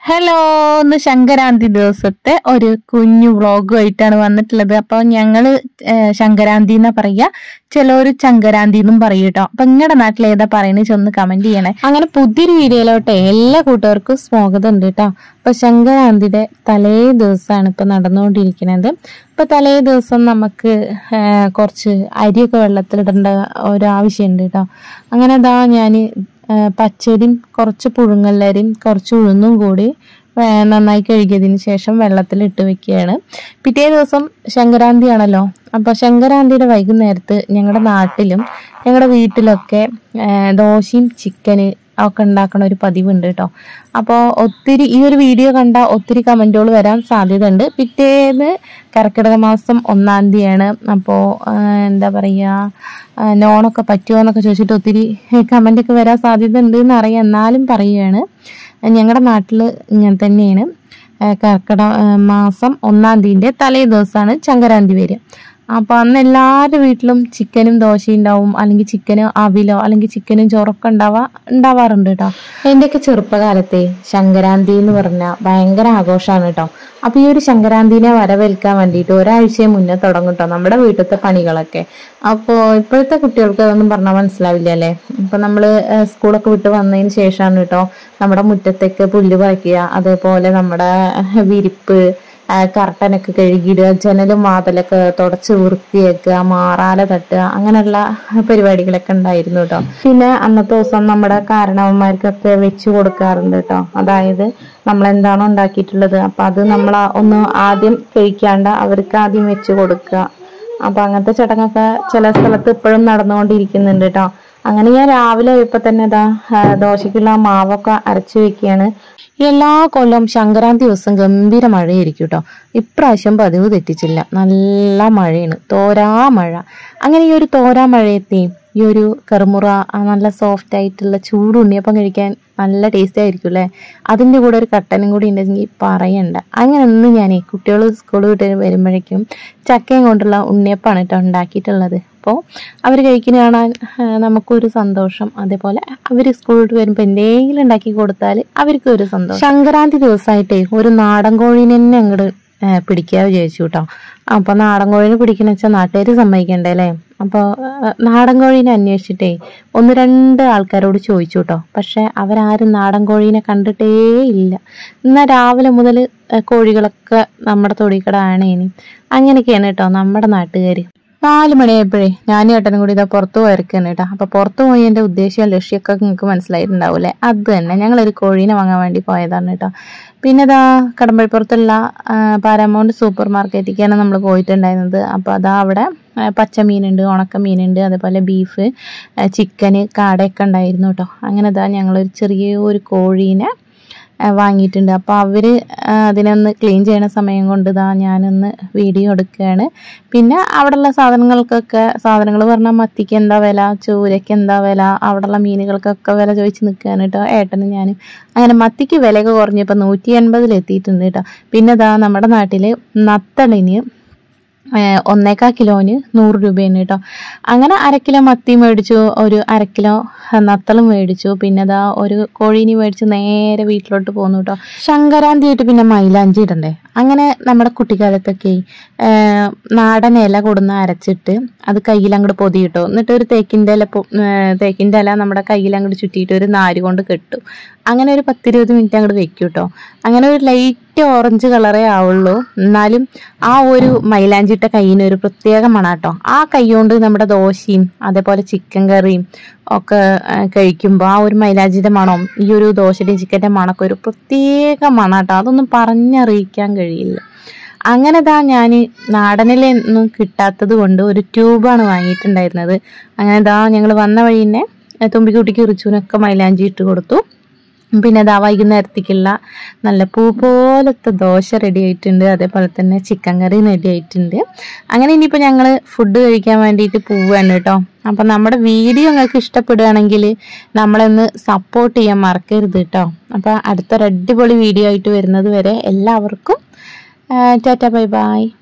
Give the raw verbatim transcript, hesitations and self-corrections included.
Hello, ഇന്ന് സംക്രാന്തി ദിവസത്തെ ഒരു കുഞ്ഞു വ്ളോഗുമായിട്ടാണ് വന്നിട്ടുള്ളത്. അപ്പൊ ഞങ്ങള് സംക്രാന്തി എന്നാ പറയാ, ചിലവര് ചങ്കരാന്തി എന്നും പറയും കേട്ടോ. അപ്പൊ നിങ്ങളുടെ നാട്ടിൽ ഏതാ പറയുന്നത് ചെന്ന് കമന്റ് ചെയ്യണേ. അങ്ങനെ പുതിയൊരു വീഡിയോയിലോട്ടെ എല്ലാ കൂട്ടുകാർക്കും സ്വാഗതം ഉണ്ട് കേട്ടോ. അപ്പൊ സംക്രാന്തിയുടെ തലേ ദിവസമാണ് ഇപ്പൊ നടന്നുകൊണ്ടിരിക്കുന്നത്. ഇപ്പൊ തലേ ദിവസം നമുക്ക് കുറച്ച് അരിയൊക്കെ വെള്ളത്തിലിടേണ്ട ഒരു ആവശ്യമുണ്ട് കേട്ടോ. അങ്ങനെ ഇതാ ഞാന് പച്ചരിയും കുറച്ച് പുഴുങ്ങല്ലരിയും കുറച്ച് ഉഴുന്നും കൂടി നന്നായി കഴുകിയതിന് ശേഷം വെള്ളത്തിൽ ഇട്ട് വെക്കുകയാണ്. പിറ്റേ ദിവസം സംക്രാന്തി ആണല്ലോ. അപ്പോൾ സംക്രാന്തിയുടെ വൈകുന്നേരത്ത് ഞങ്ങളുടെ നാട്ടിലും ഞങ്ങളുടെ വീട്ടിലൊക്കെ ദോശയും ചിക്കന് ഒക്കെ ഉണ്ടാക്കണ ഒരു പതിവുണ്ട് കേട്ടോ. അപ്പോൾ ഒത്തിരി ഈ ഒരു വീഡിയോ കണ്ട ഒത്തിരി കമന്റുകൾ വരാൻ സാധ്യത ഉണ്ട്. പിറ്റേന്ന് കർക്കിടക മാസം ഒന്നാം തീയതിയാണ്. അപ്പോൾ എന്താ പറയുക, നോണൊക്കെ പറ്റുമോ എന്നൊക്കെ ചോദിച്ചിട്ട് ഒത്തിരി കമന്റ് ഒക്കെ വരാൻ സാധ്യത ഉണ്ട് എന്നറിയാം. എന്നാലും പറയുകയാണ്, ഞങ്ങളുടെ നാട്ടിൽ ഇങ്ങനെ തന്നെയാണ്. കർക്കിടക മാസം ഒന്നാം തീയതിൻ്റെ തലേ ദിവസമാണ് സംക്രാന്തി വരിക. അപ്പൊ അന്ന് എല്ലാവരുടെ വീട്ടിലും ചിക്കനും ദോശയും ഉണ്ടാവും, അല്ലെങ്കിൽ ചിക്കനും അവിലോ അല്ലെങ്കിൽ ചിക്കനും ചോറൊക്കെ ഉണ്ടാവാ ഉണ്ടാവാറുണ്ട് കേട്ടോ. എന്റെയൊക്കെ ചെറുപ്പകാലത്തെ സംക്രാന്തി എന്ന് പറഞ്ഞാൽ ഭയങ്കര ആഘോഷമാണ് കേട്ടോ. അപ്പൊ ഈ ഒരു സംക്രാന്തിനെ വരവേൽക്കാൻ വേണ്ടിയിട്ട് ഒരാഴ്ചയെ മുന്നേ തുടങ്ങും കേട്ടോ നമ്മുടെ വീട്ടിലത്തെ പണികളൊക്കെ. അപ്പോൾ ഇപ്പോഴത്തെ കുട്ടികൾക്ക് അതൊന്നും പറഞ്ഞാൽ മനസ്സിലാവില്ല അല്ലേ. ഇപ്പൊ നമ്മള് സ്കൂളൊക്കെ വിട്ട് വന്നതിന് ശേഷമാണ് കേട്ടോ നമ്മുടെ മുറ്റത്തേക്ക് പുല്ല് പറിക്കുക, അതേപോലെ നമ്മുടെ വിരിപ്പ് കർട്ടനൊക്കെ കഴുകിയിടുക, ജനലും വാതിലൊക്കെ തുടച്ച് വൃത്തിയാക്കുക, മാറാല തട്ടുക, അങ്ങനെയുള്ള പരിപാടികളൊക്കെ ഉണ്ടായിരുന്നു കേട്ടോ. പിന്നെ അന്നത്തെ ദിവസം നമ്മുടെ കാരണവന്മാർക്കൊക്കെ വെച്ച് കൊടുക്കാറുണ്ട് കേട്ടോ. അതായത് നമ്മൾ എന്താണോ ഉണ്ടാക്കിയിട്ടുള്ളത് അപ്പൊ അത് നമ്മൾ ഒന്ന് ആദ്യം കഴിക്കാണ്ട് അവർക്ക് ആദ്യം വെച്ച് കൊടുക്കുക. അപ്പൊ അങ്ങനത്തെ ചടങ്ങൊക്കെ ചില സ്ഥലത്ത് ഇപ്പോഴും നടന്നുകൊണ്ടിരിക്കുന്നുണ്ട് കേട്ടോ. അങ്ങനെ ഞാൻ രാവിലെ ഇപ്പൊ തന്നെ ഇതാ ദോശയ്ക്കുള്ള മാവൊക്കെ അരച്ചു വെക്കുകയാണ്. എല്ലാ കൊല്ലം സംക്രാന്തി ദിവസം ഗംഭീര മഴയായിരിക്കും കേട്ടോ. ഇപ്രാവശ്യം പതിവ് തെറ്റിച്ചില്ല, നല്ല മഴയാണ്, തോരാ മഴ. അങ്ങനെ ഈ ഒരു തോരാ മഴയത്തെയും ഈ ഒരു കറുമുറ നല്ല സോഫ്റ്റ് ആയിട്ടുള്ള ചൂടുണ്ണിയപ്പം കഴിക്കാൻ നല്ല ടേസ്റ്റ് ആയിരിക്കും അല്ലേ. അതിൻ്റെ കൂടെ ഒരു കട്ടനും കൂടി ഉണ്ടെങ്കിൽ പറയണ്ട. അങ്ങനെ ഒന്ന് ഞാനേ കുട്ടികൾ സ്കൂൾ വിട്ട് വരുമ്പോഴേക്കും ചക്കയും കൊണ്ടുള്ള ഉണ്ണിയപ്പാണ് കേട്ടോ ഉണ്ടാക്കിയിട്ടുള്ളത്. അപ്പോൾ അവർ കഴിക്കുന്ന കാണാൻ നമുക്കൊരു സന്തോഷം, അതേപോലെ അവർ സ്കൂൾ വിട്ട് വരുമ്പോൾ എന്തെങ്കിലും ഉണ്ടാക്കി കൊടുത്താൽ അവർക്ക് ഒരു സന്തോഷം. സംക്രാന്തി ദിവസമായിട്ടേ ഒരു നാടൻ കോഴീനെ തന്നെ അങ്ങോട്ട് പിടിക്കാതെ വിചാരിച്ചു കേട്ടോ. അപ്പൊ നാടൻ കോഴീനെ പിടിക്കുന്ന വെച്ചാൽ നാട്ടുകാർ സമ്മതിക്കണ്ടേ അല്ലേ. അപ്പോൾ നാടൻ കോഴീനെ അന്വേഷിച്ചിട്ടേ ഒന്ന് രണ്ട് ആൾക്കാരോട് ചോദിച്ചു കേട്ടോ. പക്ഷെ അവരാരും നാടൻ കോഴീനെ കണ്ടിട്ടേ ഇല്ല. എന്നാൽ രാവിലെ മുതൽ കോഴികളൊക്കെ നമ്മുടെ തൊടിക്കട ആണേനി. അങ്ങനെയൊക്കെയാണ് കേട്ടോ നമ്മുടെ നാട്ടുകാർ. നാല് മണിയായപ്പോഴേ ഞാനും ഏട്ടനും കൂടി ഇതാ പുറത്ത് പോയിരിക്കുകയാണ് കേട്ടോ. അപ്പൊ പുറത്ത് പോയി എൻ്റെ ഉദ്ദേശവും ലക്ഷ്യമൊക്കെ നിങ്ങൾക്ക് മനസ്സിലായിട്ടുണ്ടാവൂലേ. അത് തന്നെ ഞങ്ങളൊരു കോഴീനെ വാങ്ങാൻ വേണ്ടി പോയതാണ് കേട്ടോ. പിന്നെ ഇതാ കടമ്പഴിപ്പുറത്തുള്ള പാരാമൗണ്ട് സൂപ്പർ മാർക്കറ്റിലേക്കാണ് നമ്മൾ പോയിട്ടുണ്ടായിരുന്നത്. അപ്പോൾ അതാ അവിടെ പച്ചമീനുണ്ട്, ഉണക്ക മീനുണ്ട്, അതേപോലെ ബീഫ്, ചിക്കന്, കാടയൊക്കെ ഉണ്ടായിരുന്നു കേട്ടോ. അങ്ങനെ ഇതാ ഞങ്ങളൊരു ചെറിയ ഒരു കോഴീനെ വാങ്ങിയിട്ടുണ്ട്. അപ്പോൾ അവർ അതിനൊന്ന് ക്ലീൻ ചെയ്യണ സമയം കൊണ്ട് ഇതാ ഞാനൊന്ന് വീഡിയോ എടുക്കുകയാണ്. പിന്നെ അവിടെയുള്ള സാധനങ്ങൾക്കൊക്കെ സാധനങ്ങൾ പറഞ്ഞാൽ മത്തിക്ക് എന്താ വില, ചൂരയ്ക്ക് എന്താ വില, അവിടെയുള്ള മീനുകൾക്കൊക്കെ വില ചോദിച്ച് നിൽക്കുകയാണ് കേട്ടോ ഏട്ടനും ഞാനും. അങ്ങനെ മത്തിക്ക് വിലയൊക്കെ കുറഞ്ഞപ്പോൾ നൂറ്റി എൺപതിൽ എത്തിയിട്ടുണ്ട് കേട്ടോ. പിന്നെ ഇതാ നമ്മുടെ നാട്ടിൽ നത്തളിന് ഒന്നേക്കാ കിലോന് നൂറ് രൂപയാണ് കേട്ടോ. അങ്ങനെ അര കിലോ മത്തി മേടിച്ചു, ഒരു അര കിലോ നത്തളും മേടിച്ചു. പിന്നെ അതാ ഒരു കോഴീനി മേടിച്ച് നേരെ വീട്ടിലോട്ട് പോന്നു കേട്ടോ. സംക്രാന്തി ആയിട്ട് പിന്നെ മൈലാഞ്ചി ഇടണ്ടേ. അങ്ങനെ നമ്മുടെ കുട്ടിക്കാലത്തൊക്കെ നാടൻ ഇല കൊടുന്ന് അരച്ചിട്ട് അത് കയ്യിൽ അങ്ങോട്ട് പൊതി കിട്ടും. എന്നിട്ട് ഒരു തേക്കിൻ്റെ ഇല തേക്കിൻ്റെ ഇല നമ്മുടെ കയ്യിൽ അങ്ങോട്ട് ചുറ്റിയിട്ട് ഒരു നാര് കൊണ്ട് കെട്ടും. അങ്ങനെ ഒരു പത്തിരുപത് മിനിറ്റ് അങ്ങോട്ട് വെക്കും കേട്ടോ. അങ്ങനെ ഒരു ലൈറ്റ് ഓറഞ്ച് കളറേ ആവുള്ളൂ, എന്നാലും ആ ഒരു മൈലാഞ്ചിട്ട കയ്യിന് ഒരു പ്രത്യേക മണാട്ടോ. ആ കൈ കൊണ്ട് നമ്മുടെ ദോശയും അതേപോലെ ചിക്കൻ കറിയും ഒക്കെ കഴിക്കുമ്പോൾ ആ ഒരു മൈലാഞ്ചിന്റെ മണവും ഈ ഒരു ദോശയുടെയും ചിക്കൻ്റെ മണമൊക്കെ ഒരു പ്രത്യേക മണാട്ടോ. അതൊന്നും പറഞ്ഞറിയിക്കാൻ കഴിയില്ല. അങ്ങനെ താ ഞാൻ നാടനിലൊന്നും കിട്ടാത്തത് കൊണ്ട് ഒരു ട്യൂബാണ് വാങ്ങിയിട്ടുണ്ടായിരുന്നത്. അങ്ങനെ താ ഞങ്ങൾ വന്ന വഴി തന്നെ തുമ്പിക്കുട്ടിക്ക് റിച്ചുവിനൊക്കെ മൈലാഞ്ചി ഇട്ട് കൊടുത്തു. പിന്നെ അതാ വൈകുന്നേരത്തേക്കുള്ള നല്ല പൂ പോലത്തെ ദോശ റെഡി ആയിട്ടുണ്ട്, അതേപോലെ തന്നെ ചിക്കൻ കറി റെഡി ആയിട്ടുണ്ട്. അങ്ങനെ ഇനിയിപ്പോൾ ഞങ്ങൾ ഫുഡ് കഴിക്കാൻ വേണ്ടിയിട്ട് പോവുകയാണ് കേട്ടോ. അപ്പം നമ്മുടെ വീഡിയോ നിങ്ങൾക്ക് ഇഷ്ടപ്പെടുകയാണെങ്കിൽ നമ്മളൊന്ന് സപ്പോർട്ട് ചെയ്യാൻ മറക്കരുത് കേട്ടോ. അപ്പോൾ അടുത്തൊരു അടിപൊളി വീഡിയോ ആയിട്ട് വരുന്നത് വരെ എല്ലാവർക്കും ടാറ്റ ബൈ ബൈ.